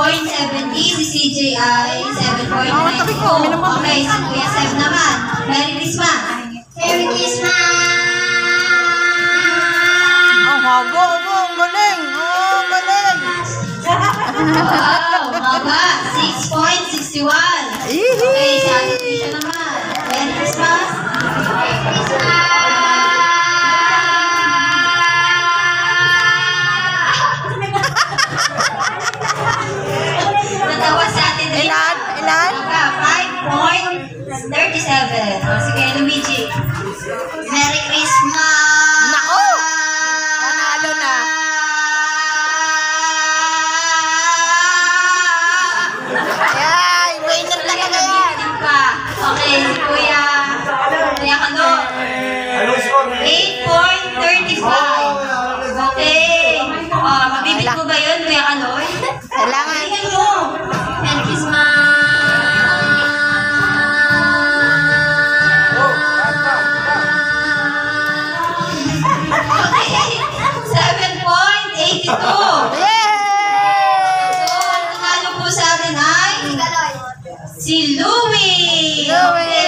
7.70. Si CJ ay 7.92. Okay, si Kuya Seb naman. Merry Christmas. Merry Christmas! Ang haba, ang galing. Ang galing. Wow, haba. 6.61. Okay, si Ate Trisha naman. Merry Christmas. Merry Christmas! Natawa sa atin. Ilan? 5.37. Sige, Luigi. Merry Christmas! Nako! Panalo na. Ay, winner talaga yan. Okay, si Kuya Kano. 8.35. Okay. Mabibit mo ba yun, Kuya Kanoy? Kailangan. Tingnan mo. Merry Christmas! Okay. 7.82. Yay! So, ang nanalo po sa atin ay si Louie. Louie.